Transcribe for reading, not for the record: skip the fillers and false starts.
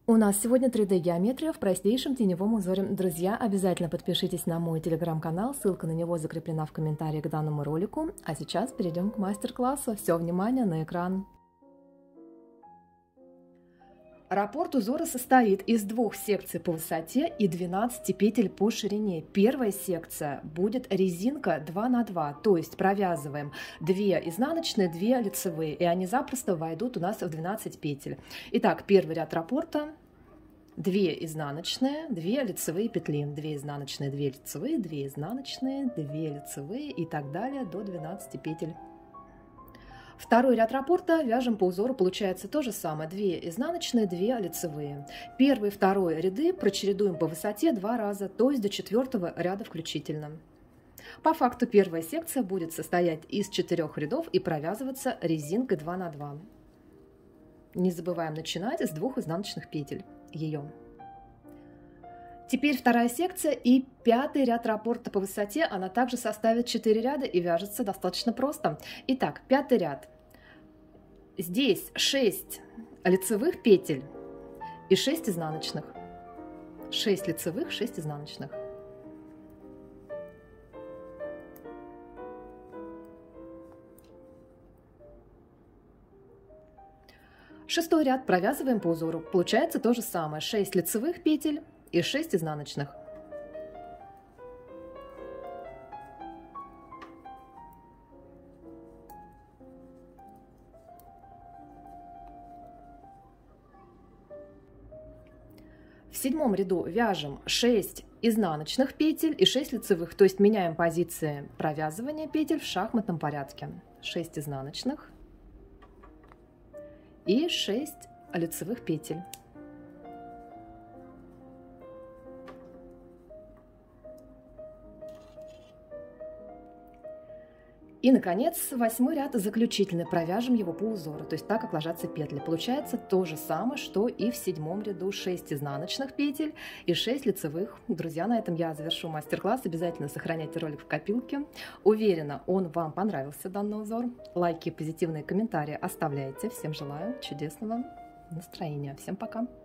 У нас сегодня 3D-геометрия в простейшем теневом узоре. Друзья, обязательно подпишитесь на мой телеграм-канал, ссылка на него закреплена в комментарии к данному ролику. А сейчас перейдем к мастер-классу. Все внимание на экран. Раппорт узора состоит из 2 секций по высоте и 12 петель по ширине. Первая секция будет резинка 2 на 2, то есть провязываем 2 изнаночные, 2 лицевые, и они запросто войдут у нас в 12 петель. Итак, первый ряд раппорта: 2 изнаночные, 2 лицевые петли, 2 изнаночные, 2 лицевые, 2 изнаночные, 2 лицевые и так далее до 12 петель. Второй ряд раппорта вяжем по узору, получается то же самое: 2 изнаночные, 2 лицевые. Первый и второй ряды прочередуем по высоте 2 раза, то есть до 4-го ряда включительно. По факту первая секция будет состоять из 4 рядов и провязываться резинкой 2 на 2. Не забываем начинать с 2 изнаночных петель ее. Теперь вторая секция и 5-й ряд раппорта по высоте, она также составит 4 ряда и вяжется достаточно просто. Итак, 5-й ряд. Здесь 6 лицевых петель и 6 изнаночных. 6 лицевых, 6 изнаночных. Шестой ряд провязываем по узору. Получается то же самое: 6 лицевых петель и 6 изнаночных. В 7-м ряду вяжем 6 изнаночных петель и 6 лицевых, то есть меняем позиции провязывания петель в шахматном порядке. 6 изнаночных и 6 лицевых петель. И, наконец, 8-й ряд заключительный, провяжем его по узору, то есть так, как ложатся петли. Получается то же самое, что и в 7-м ряду: 6 изнаночных петель и 6 лицевых. Друзья, на этом я завершу мастер-класс. Обязательно сохраняйте ролик в копилке. Уверена, он вам понравился, данный узор. Лайки и позитивные комментарии оставляйте. Всем желаю чудесного настроения. Всем пока!